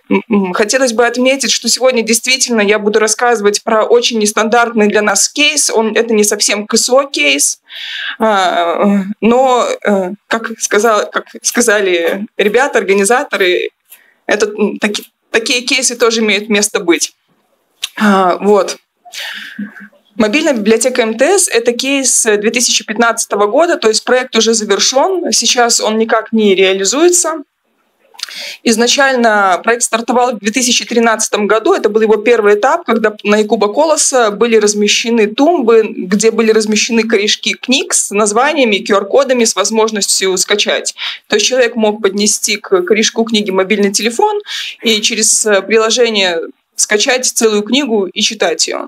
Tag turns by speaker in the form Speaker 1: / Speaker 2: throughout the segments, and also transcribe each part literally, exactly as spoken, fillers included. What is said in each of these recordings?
Speaker 1: хотелось бы отметить, что сегодня действительно я буду рассказывать про очень нестандартный для нас кейс. Он, это не совсем КСО-кейс, но, как, сказал, как сказали ребята, организаторы, это, таки, такие кейсы тоже имеют место быть. Вот. Мобильная библиотека МТС – это кейс две тысячи пятнадцатого года, то есть проект уже завершен, сейчас он никак не реализуется. Изначально проект стартовал в две тысячи тринадцатом году, это был его первый этап, когда на Якуба Колоса были размещены тумбы, где были размещены корешки книг с названиями, ку ар-кодами, с возможностью скачать. То есть человек мог поднести к корешку книги мобильный телефон и через приложение скачать целую книгу и читать ее.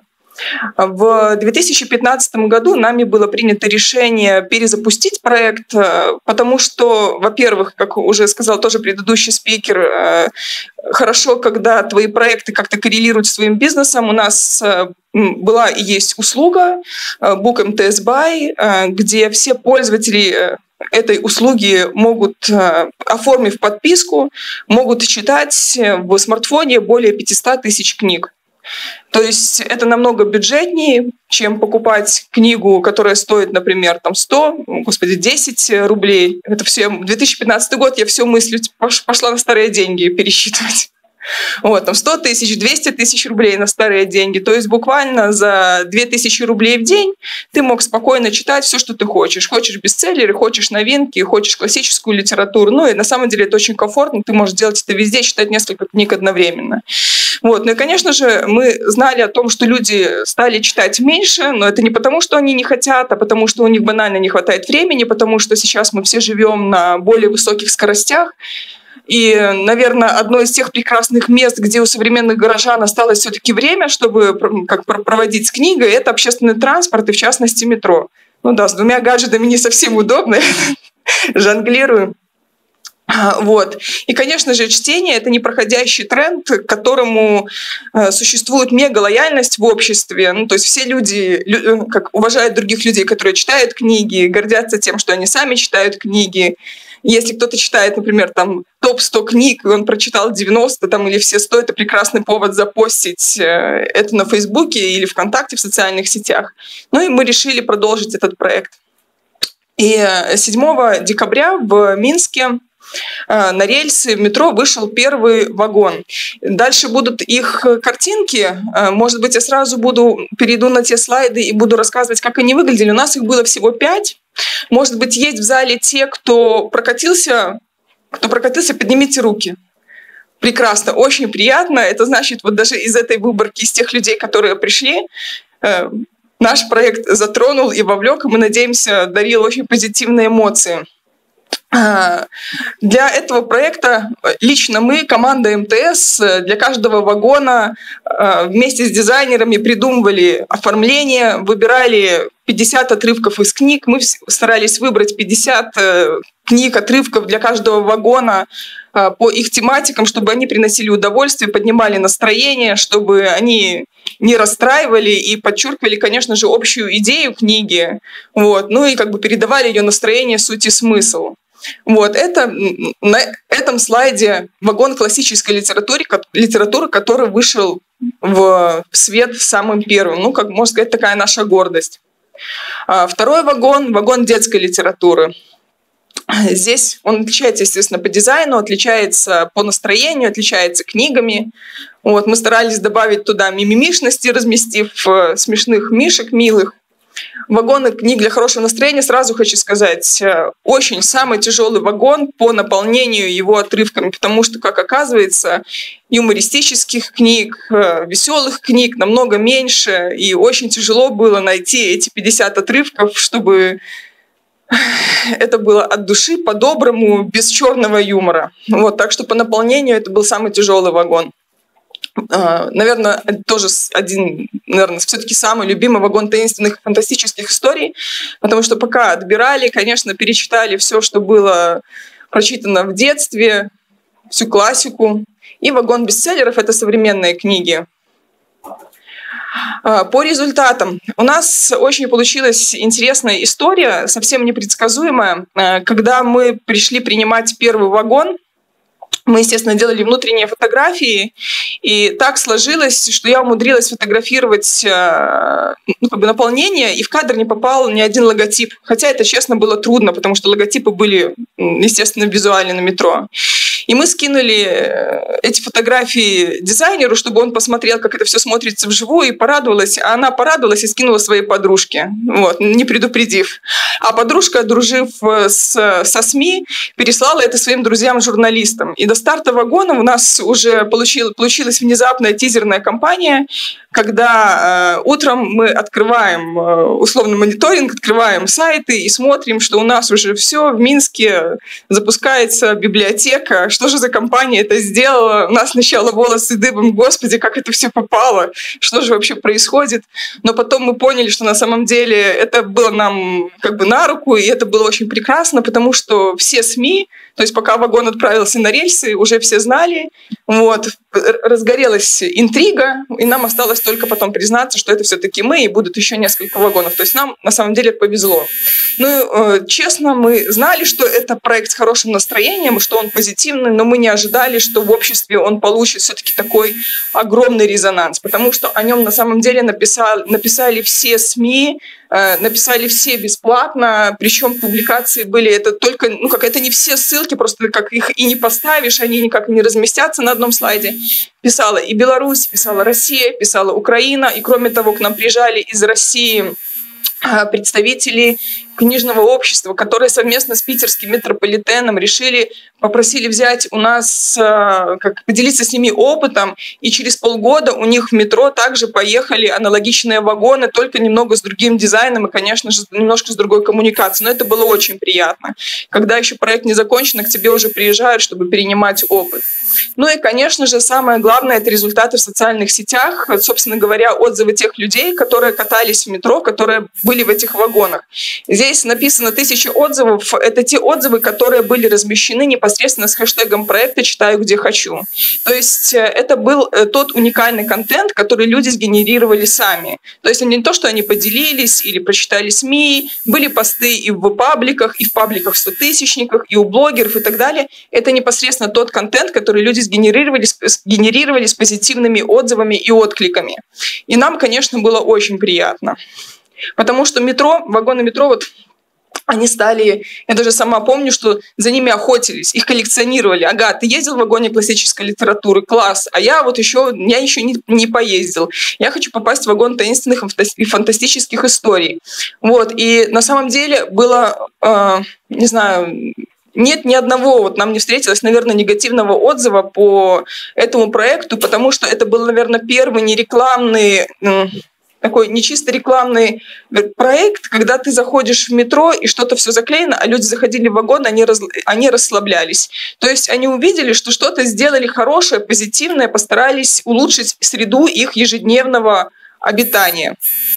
Speaker 1: В две тысячи пятнадцатом году нами было принято решение перезапустить проект, потому что, во-первых, как уже сказал тоже предыдущий спикер, хорошо, когда твои проекты как-то коррелируют с твоим бизнесом. У нас была и есть услуга Book эм тэ эс Buy, где все пользователи этой услуги могут, оформив подписку, могут читать в смартфоне более пятьсот тысяч книг. То есть это намного бюджетнее, чем покупать книгу, которая стоит, например, там сто, господи, десять рублей. Это все, две тысячи пятнадцатый год, я все мыслю, пошла на старые деньги пересчитывать. Вот, там сто тысяч, двести тысяч рублей на старые деньги. То есть буквально за две тысячи рублей в день ты мог спокойно читать все, что ты хочешь. Хочешь бестселлеры, хочешь новинки, хочешь классическую литературу. Ну и на самом деле это очень комфортно. Ты можешь делать это везде, читать несколько книг одновременно. Вот. Ну и, конечно же, мы знали о том, что люди стали читать меньше, но это не потому, что они не хотят, а потому, что у них банально не хватает времени, потому что сейчас мы все живем на более высоких скоростях. И, наверное, одно из тех прекрасных мест, где у современных горожан осталось все-таки время, чтобы как, проводить с книгой, это общественный транспорт и, в частности, метро. Ну да, с двумя гаджетами не совсем удобно, жонглирую. Вот. И, конечно же, чтение – это непроходящий тренд, к которому существует мега-лояльность в обществе. Ну, то есть все люди как, уважают других людей, которые читают книги, гордятся тем, что они сами читают книги. Если кто-то читает, например, там топ сто книг, и он прочитал девяносто там, или все сто, это прекрасный повод запостить это на Фейсбуке или ВКонтакте в социальных сетях. Ну и мы решили продолжить этот проект. И седьмого декабря в Минске на рельсы в метро вышел первый вагон. Дальше будут их картинки. Может быть, я сразу буду перейду на те слайды и буду рассказывать, как они выглядели. У нас их было всего пять. Может быть, есть в зале те, кто прокатился, кто прокатился, поднимите руки. Прекрасно, очень приятно. Это значит, вот даже из этой выборки, из тех людей, которые пришли, наш проект затронул и вовлек, и мы надеемся, дарил очень позитивные эмоции. Для этого проекта лично мы, команда МТС, для каждого вагона вместе с дизайнерами придумывали оформление, выбирали пятьдесят отрывков из книг. Мы старались выбрать пятьдесят книг, отрывков для каждого вагона по их тематикам, чтобы они приносили удовольствие, поднимали настроение, чтобы они не расстраивали и подчеркивали, конечно же, общую идею книги, вот, ну и как бы передавали ее настроение, суть и смысл. Вот, это на этом слайде вагон классической литературы, литературы, который вышел в свет самым первым. Ну, как можно сказать, такая наша гордость. Второй вагон – вагон детской литературы. Здесь он отличается, естественно, по дизайну, отличается по настроению, отличается книгами. Вот, мы старались добавить туда мимимишности, разместив смешных мишек милых. Вагоны книг для хорошего настроения, сразу хочу сказать, очень самый тяжелый вагон по наполнению его отрывками, потому что, как оказывается, юмористических книг, веселых книг намного меньше, и очень тяжело было найти эти пятьдесят отрывков, чтобы это было от души, по-доброму, без черного юмора. Вот, так что по наполнению это был самый тяжелый вагон. Наверное, тоже один, наверное, все-таки самый любимый вагон таинственных и фантастических историй, потому что пока отбирали, конечно, перечитали все, что было прочитано в детстве, всю классику. И вагон бестселлеров – это современные книги. По результатам. У нас очень получилась интересная история, совсем непредсказуемая. Когда мы пришли принимать первый вагон, Мы, естественно, делали внутренние фотографии, и так сложилось, что я умудрилась фотографировать ну, как бы наполнение, и в кадр не попал ни один логотип. Хотя это, честно, было трудно, потому что логотипы были, естественно, визуальны на метро. И мы скинули эти фотографии дизайнеру, чтобы он посмотрел, как это все смотрится вживую, и порадовалась. А она порадовалась и скинула своей подружке, вот, не предупредив. А подружка, дружив с, со СМИ, переслала это своим друзьям-журналистам. И до старта вагона у нас уже получил, получилась внезапная тизерная кампания, когда э, утром мы открываем э, условно мониторинг, открываем сайты и смотрим, что у нас уже все в Минске запускается библиотека. Что же за компания это сделала? У нас сначала волосы дыбом, господи, как это все попало, что же вообще происходит? Но потом мы поняли, что на самом деле это было нам как бы на руку, и это было очень прекрасно, потому что все СМИ, то есть пока вагон отправился на рельсы, уже все знали, вот, разгорелась интрига, и нам осталось только потом признаться, что это все-таки мы, и будут еще несколько вагонов. То есть нам на самом деле повезло. Ну, честно, мы знали, что это проект с хорошим настроением, что он позитивный, но мы не ожидали, что в обществе он получит все-таки такой огромный резонанс, потому что о нем на самом деле написали, написали все СМИ, написали все бесплатно, причем публикации были это только, ну как это не все ссылки, просто как их и не поставишь, они никак не разместятся на одном слайде. Писала и Беларусь, писала Россия, писала Украина, и кроме того к нам приезжали из России представители книжного общества, которые совместно с питерским метрополитеном решили, попросили взять у нас, как, поделиться с ними опытом, и через полгода у них в метро также поехали аналогичные вагоны, только немного с другим дизайном и, конечно же, немножко с другой коммуникацией. Но это было очень приятно. Когда еще проект не закончен, к тебе уже приезжают, чтобы перенимать опыт. Ну и, конечно же, самое главное – это результаты в социальных сетях, собственно говоря, отзывы тех людей, которые катались в метро, которые были в этих вагонах. Здесь написано тысячи отзывов. Это те отзывы, которые были размещены непосредственно с хэштегом проекта «Читаю, где хочу». То есть это был тот уникальный контент, который люди сгенерировали сами. То есть не то, что они поделились или прочитали СМИ, были посты и в пабликах, и в пабликах стотысячниках, и у блогеров и так далее. Это непосредственно тот контент, который люди сгенерировали, сгенерировали с позитивными отзывами и откликами. И нам, конечно, было очень приятно. Потому что метро, вагоны метро, вот они стали, я даже сама помню, что за ними охотились, их коллекционировали. Ага, ты ездил в вагоне классической литературы, класс, а я вот еще, я еще не, не поездил. Я хочу попасть в вагон таинственных и фантастических историй. Вот, и на самом деле было, э, не знаю, нет ни одного, вот нам не встретилось, наверное, негативного отзыва по этому проекту, потому что это был, наверное, первый нерекламный, такой не чисто рекламный проект, когда ты заходишь в метро и что-то все заклеено, а люди заходили в вагон, они, раз, они расслаблялись. То есть они увидели, что что-то сделали хорошее, позитивное, постарались улучшить среду их ежедневного обитания.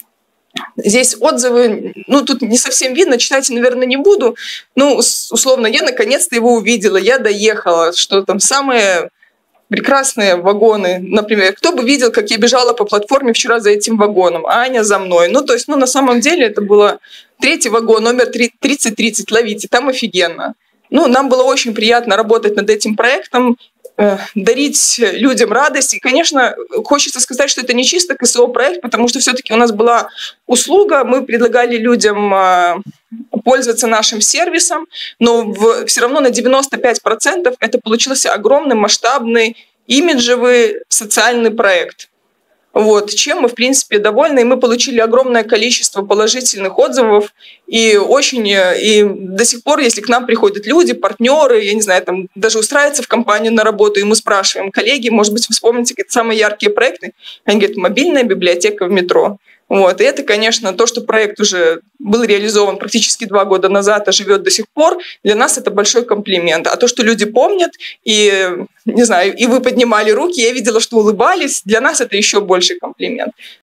Speaker 1: Здесь отзывы, ну, тут не совсем видно, читать, наверное, не буду. Ну, условно, я наконец-то его увидела, я доехала, что там самые прекрасные вагоны, например. Кто бы видел, как я бежала по платформе вчера за этим вагоном, а Аня за мной. Ну, то есть, ну, на самом деле это было третий вагон, номер тридцать тридцать, ловите, там офигенно. Ну, нам было очень приятно работать над этим проектом, дарить людям радость. И, конечно, хочется сказать, что это не чисто КСО-проект, потому что все-таки у нас была услуга, мы предлагали людям пользоваться нашим сервисом, но в, все равно на девяносто пять процентов это получился огромный, масштабный, имиджевый социальный проект. Вот, чем мы, в принципе, довольны. И мы получили огромное количество положительных отзывов. И очень, и до сих пор, если к нам приходят люди, партнеры, я не знаю, там, даже устраиваются в компанию на работу, и мы спрашиваем: коллеги, может быть, вы вспомните какие-то самые яркие проекты? Они говорят: мобильная библиотека в метро. Вот. И это, конечно, то, что проект уже был реализован практически два года назад, а живет до сих пор, для нас это большой комплимент. А то, что люди помнят, и, не знаю, и вы поднимали руки, я видела, что улыбались, для нас это еще больший комплимент.